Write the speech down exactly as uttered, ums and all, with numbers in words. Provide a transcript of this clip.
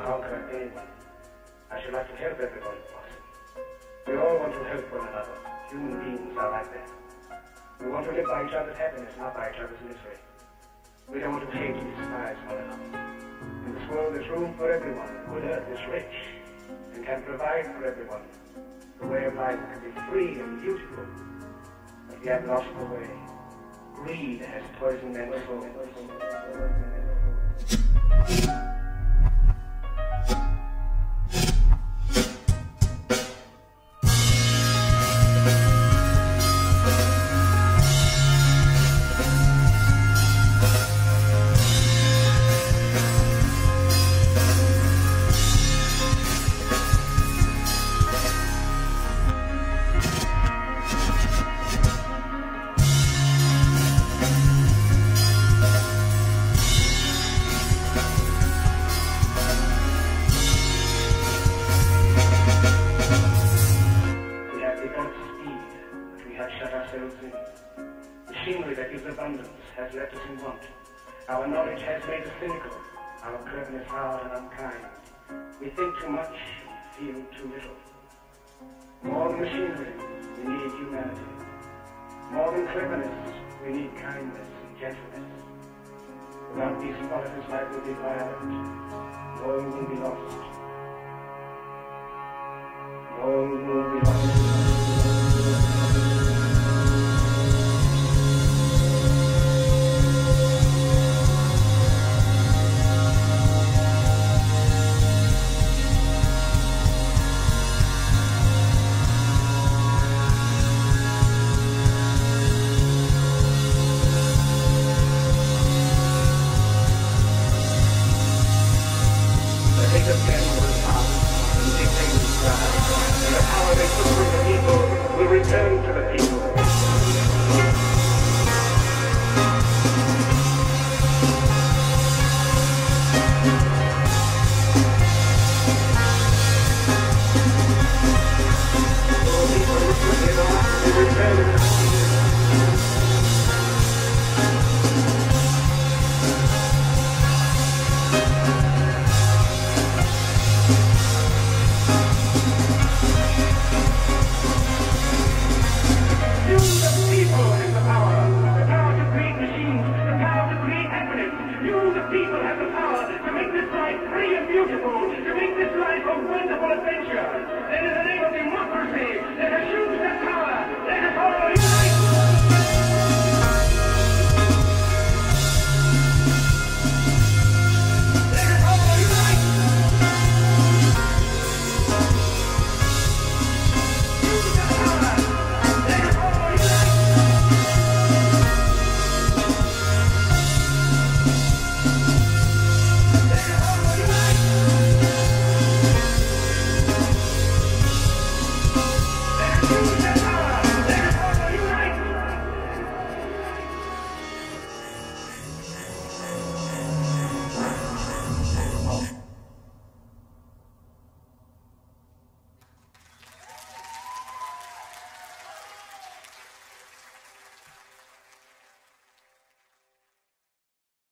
conquer anyone. I should like to help everyone if possible. We all want to help one another. Human beings are like that. We want to live by each other's happiness, not by each other's misery. We don't want to hate and despise one another. In this world there's room for everyone. The good earth is rich and can provide for everyone. The way of life can be free and beautiful, but we have lost the way. Greed has poisoned men's souls. Our knowledge has made us cynical, our cleverness hard and unkind. We think too much, feel too little. More than machinery, we need humanity. More than cleverness, we need kindness and gentleness. Without these qualities, life will be violent. All will be lost. All will be lost. To make this life a wonderful adventure. Then in the name of democracy